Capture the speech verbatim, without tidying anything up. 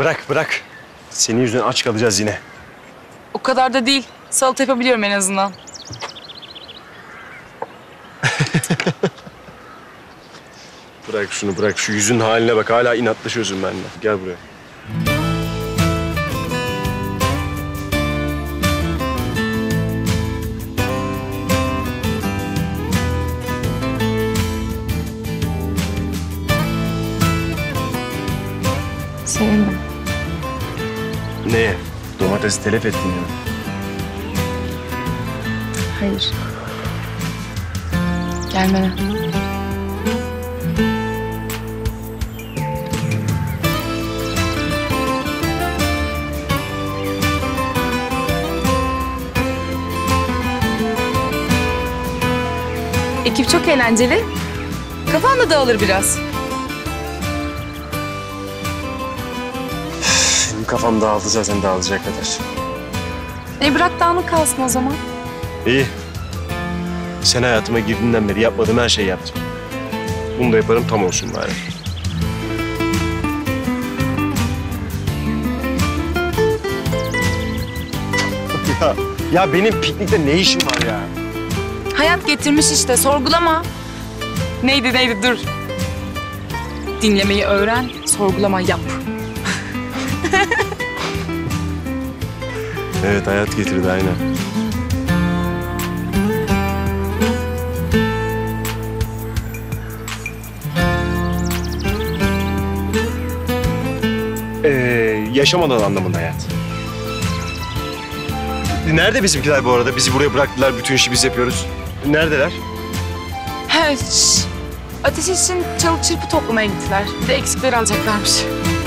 Bırak bırak. Senin yüzünden aç kalacağız yine. O kadar da değil. Salata yapabiliyorum en azından. Bırak şunu bırak. Şu yüzün haline bak. Hala inatlaşıyorsun benimle. Gel buraya. Sevindim. Neye? Domatesi telef ettin ya. Hayır. Gelmene. Ekip çok eğlenceli. Kafan da dağılır biraz. Benim kafam dağıldı zaten dağılacak kadar. E bırak dağınık kalsın o zaman. İyi. Sen hayatıma girdiğinden beri yapmadığım her şeyi yaptım. Bunu da yaparım tam olsun bari. ya, ya benim piknikte ne işim var ya? Hayat getirmiş işte, sorgulama. Neydi neydi dur. Dinlemeyi öğren, sorgulama yap. Evet hayat getirdi aynen. Ee, yaşamadan anlamında hayat. Nerede bizimkiler bu arada? Bizi buraya bıraktılar, bütün işi biz yapıyoruz. Neredeler? He, şş. Ateş için çalı çırpı toplamaya gittiler. Bir de eksikleri alacaklarmış.